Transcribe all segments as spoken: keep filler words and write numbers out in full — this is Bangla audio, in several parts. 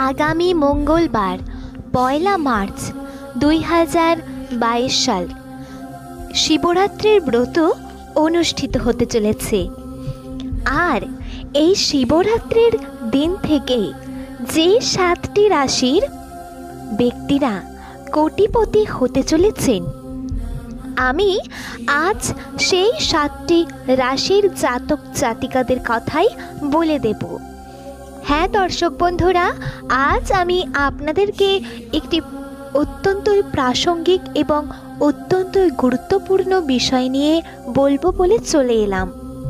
আগামী মঙ্গলবার পয়লা মার্চ দুই হাজার বাইশ সাল শিবরাত্রির ব্রত অনুষ্ঠিত হতে চলেছে। আর এই শিবরাত্রির দিন থেকে যে সাতটি রাশির ব্যক্তিরা কোটিপতি হতে চলেছেন, আমি আজ সেই সাতটি রাশির জাতক জাতিকাদের কথাই বলে দেব। হ্যাঁ দর্শক বন্ধুরা, আজ আমি আপনাদেরকে একটি অত্যন্তই প্রাসঙ্গিক এবং অত্যন্তই গুরুত্বপূর্ণ বিষয় নিয়ে বলবো বলে চলে এলাম।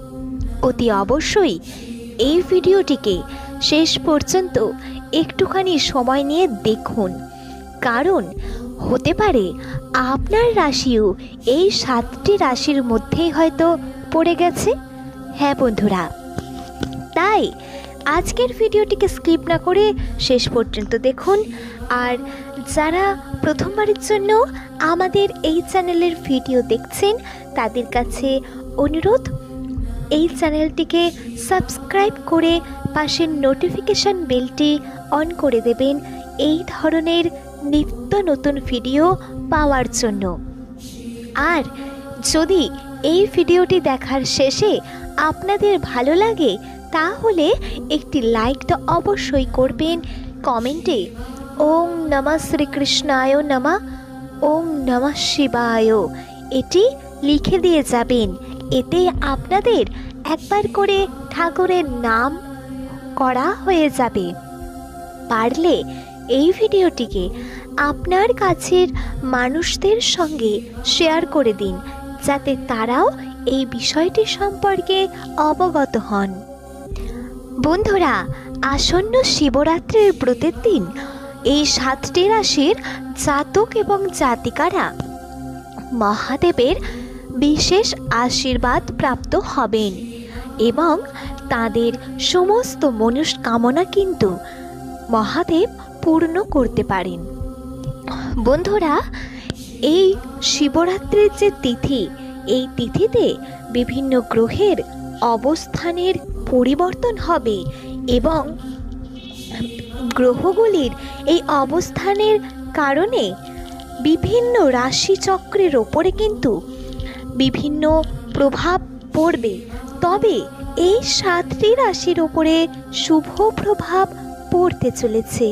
অতি অবশ্যই এই ভিডিওটিকে শেষ পর্যন্ত একটুখানি সময় নিয়ে দেখুন, কারণ হতে পারে আপনার রাশিও এই সাতটি রাশির মধ্যেই হয়তো পড়ে গেছে। হ্যাঁ বন্ধুরা, তাই আজকের ভিডিওটিকে স্কিপ না করে শেষ পর্যন্ত দেখুন। আর যারা প্রথমবারের জন্য আমাদের এই চ্যানেলের ভিডিও দেখছেন, তাদের কাছে অনুরোধ, এই চ্যানেলটিকে সাবস্ক্রাইব করে পাশের নোটিফিকেশান বেলটি অন করে দেবেন এই ধরনের নিত্য নতুন ভিডিও পাওয়ার জন্য। আর যদি এই ভিডিওটি দেখার শেষে আপনাদের ভালো লাগে, তাহলে একটি লাইক তো অবশ্যই করবেন। কমেন্টে ওম নমঃ শ্রীকৃষ্ণায় নমঃ, ওম নমঃ শিবায় এটি লিখে দিয়ে যাবেন। এতে আপনাদের একবার করে ঠাকুরের নাম করা হয়ে যাবে। পারলে এই ভিডিওটিকে আপনার কাছের মানুষদের সঙ্গে শেয়ার করে দিন, যাতে তারাও এই বিষয়টি সম্পর্কে অবগত হন। বন্ধুরা, আসন্ন শিবরাত্রির ব্রতের দিন এই সাতটি রাশির জাতক এবং জাতিকারা মহাদেবের বিশেষ আশীর্বাদ প্রাপ্ত হবেন এবং তাদের সমস্ত মনস্কামনা কিন্তু মহাদেব পূর্ণ করতে পারেন। বন্ধুরা, এই শিবরাত্রির যে তিথি, এই তিথিতে বিভিন্ন গ্রহের অবস্থানের পরিবর্তন হবে এবং গ্রহগুলির এই অবস্থানের কারণে বিভিন্ন রাশিচক্রের ওপরে কিন্তু বিভিন্ন প্রভাব পড়বে। তবে এই সাতটি রাশির ওপরে শুভ প্রভাব পড়তে চলেছে।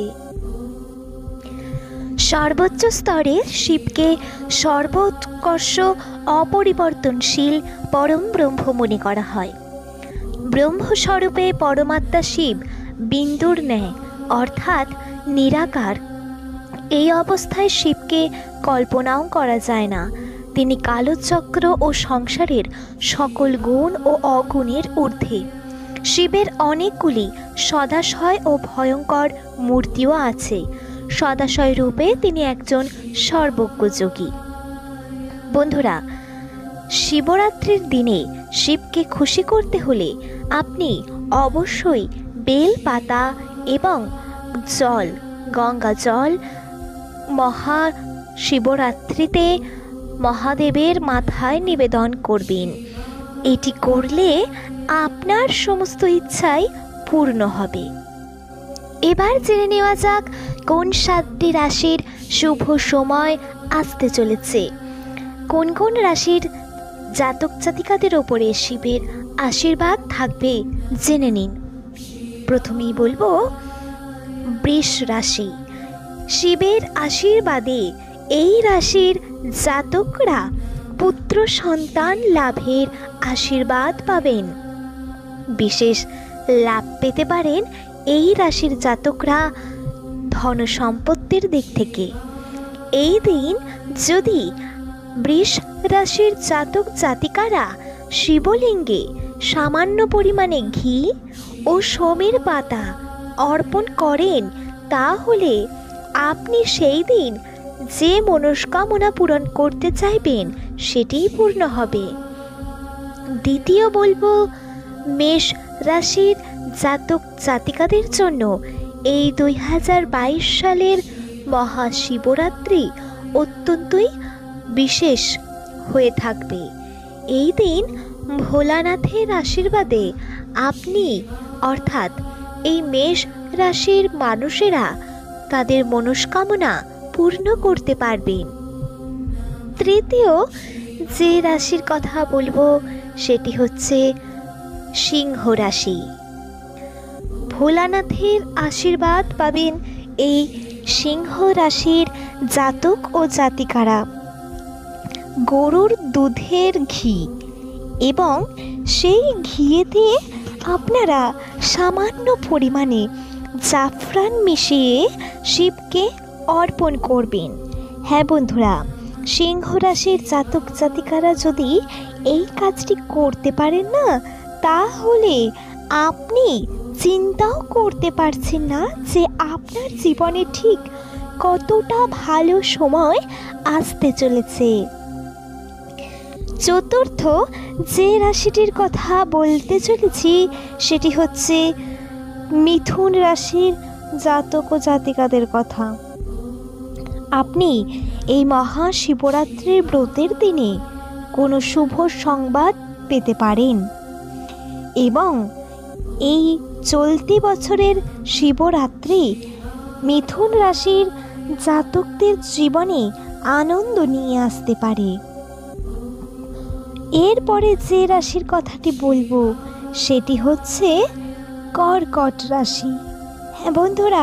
সর্বোচ্চ স্তরে শিবকে সর্বোৎকর্ষ অপরিবর্তনশীল পরম ব্রহ্ম মনে করা হয়। ব্রহ্মস্বরূপে পরমাত্মা শিব বিন্দুর ন্যায়, অর্থাৎ নিরাকার। এই অবস্থায় শিবকে কল্পনাও করা যায় না। তিনি কালচক্র ও সংসারের সকল গুণ ও অগুণের ঊর্ধ্বে। শিবের অনেকগুলি সদাশয় ও ভয়ঙ্কর মূর্তিও আছে। সদাশয় রূপে তিনি একজন সর্বজ্ঞ যোগী। বন্ধুরা, শিবরাত্রির দিনে শিবকে খুশি করতে হলে আপনি অবশ্যই বেল পাতা এবং জল, গঙ্গা জল মহা শিবরাত্রিতে মহাদেবের মাথায় নিবেদন করবেন। এটি করলে আপনার সমস্ত ইচ্ছাই পূর্ণ হবে। এবার জেনে নেওয়া যাক কোন সাতটি রাশির শুভ সময় আসতে চলেছে, কোন কোন রাশির জাতক জাতিকাদের ওপরে শিবের আশীর্বাদ থাকবে জেনে নিন। প্রথমেই বলবো বৃষ রাশি। শিবের আশীর্বাদে এই রাশির জাতকরা পুত্র সন্তান লাভের আশীর্বাদ পাবেন। বিশেষ লাভ পেতে পারেন এই রাশির জাতকরা ধন সম্পত্তির দিক থেকে। এই দিন যদি বৃষ রাশির জাতক জাতিকারা শিবলিঙ্গে সামান্য পরিমাণে ঘি ও সোমের পাতা অর্পণ করেন, তাহলে আপনি সেই দিন যে মনস্কামনা পূরণ করতে চাইবেন সেটিই পূর্ণ হবে। দ্বিতীয় বলবো মেষ রাশির জাতক জাতিকাদের জন্য এই দুই হাজার বাইশ সালের মহাশিবরাত্রি অত্যন্তই বিশেষ হয়ে থাকবে। এই দিন ভোলানাথের আশীর্বাদে আপনি অর্থাৎ এই মেষ রাশির মানুষেরা তাদের মনস্কামনা পূর্ণ করতে পারবেন। তৃতীয় যে রাশির কথা বলবো সেটি হচ্ছে সিংহ রাশি। ভোলানাথের আশীর্বাদ পাবেন এই সিংহ রাশির জাতক ও জাতিকারা। গরুর দুধের ঘি এবং সেই ঘিয়েতে আপনারা সামান্য পরিমাণে জাফরান মিশিয়ে শিবকে অর্পণ করবেন। হ্যাঁ বন্ধুরা, সিংহ রাশির জাতক জাতিকারা যদি এই কাজটি করতে পারেন না, তাহলে আপনি চিন্তাও করতে পারছেন না যে আপনার জীবনে ঠিক কতটা ভালো সময় আসতে চলেছে। চতুর্থ যে রাশিটির কথা বলতে চলেছি সেটি হচ্ছে মিথুন রাশির জাতক ও জাতিকাদের কথা। আপনি এই মহাশিবরাত্রির ব্রতের দিনে কোনো শুভ সংবাদ পেতে পারেন এবং এই চলতি বছরের শিবরাত্রি মিথুন রাশির জাতকদের জীবনে আনন্দ নিয়ে আসতে পারে। এরপরে যে রাশির কথাটি বলবো সেটি হচ্ছে কর্কট রাশি। হ্যাঁ বন্ধুরা,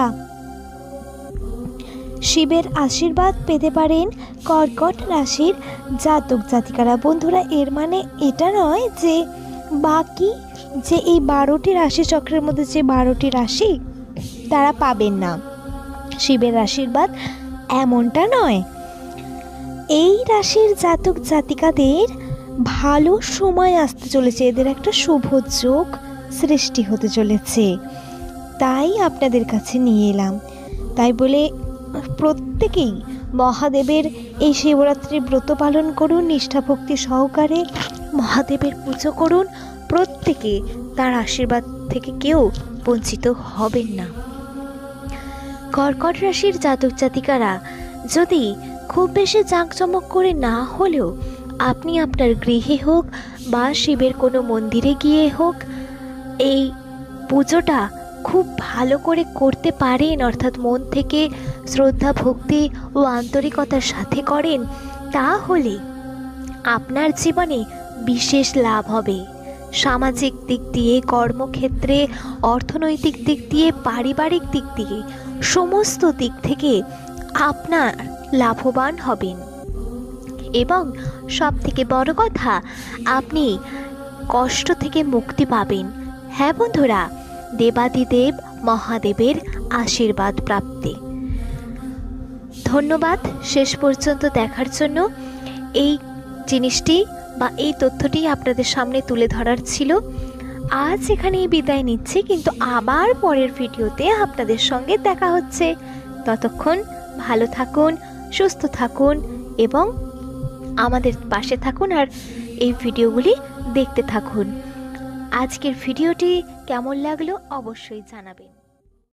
শিবের আশীর্বাদ পেতে পারেন কর্কট রাশির জাতক জাতিকারা। বন্ধুরা, এর মানে এটা নয় যে বাকি যে এই বারোটি রাশি চক্রের মধ্যে যে বারোটি রাশি তারা পাবেন না শিবের আশীর্বাদ, এমনটা নয়। এই রাশির জাতক জাতিকাদের ভালো সময় আসতে চলেছে, এদের একটা শুভ যোগ সৃষ্টি হতে চলেছে, তাই আপনাদের কাছে নিয়ে এলাম। তাই বলে প্রত্যেকেই মহাদেবের এই শিবরাত্রির ব্রত পালন করুন, নিষ্ঠা ভক্তি সহকারে মহাদেবের পুজো করুন। প্রত্যেকে তার আশীর্বাদ থেকে কেউ বঞ্চিত হবেন না। কর্কট রাশির জাতক জাতিকারা যদি খুব বেশি জাঁকজমক করে না হলেও আপনি আপনার গৃহে হোক বা শিবের কোনো মন্দিরে গিয়ে হোক এই পুজোটা খুব ভালো করে করতে পারেন, অর্থাৎ মন থেকে শ্রদ্ধা ভক্তি ও আন্তরিকতার সাথে করেন, তাহলে আপনার জীবনে বিশেষ লাভ হবে। সামাজিক দিক দিয়ে, কর্মক্ষেত্রে, অর্থনৈতিক দিক দিয়ে, পারিবারিক দিক দিয়ে সমস্ত দিক থেকে আপনার লাভবান হবেন এবং সব থেকে বড় কথা, আপনি কষ্ট থেকে মুক্তি পাবেন। হ্যাঁ বন্ধুরা, দেবাদিদেব মহাদেবের আশীর্বাদ প্রাপ্তি। ধন্যবাদ শেষ পর্যন্ত দেখার জন্য। এই জিনিসটি বা এই তথ্যটি আপনাদের সামনে তুলে ধরার ছিল। আজ এখানেই বিদায় নিচ্ছি, কিন্তু আবার পরের ভিডিওতে আপনাদের সঙ্গে দেখা হচ্ছে। ততক্ষণ ভালো থাকুন, সুস্থ থাকুন এবং আমাদের পাশে থাকুন আর এই ভিডিওগুলি দেখতে থাকুন। আজকের ভিডিওটি কেমন লাগলো অবশ্যই জানাবেন।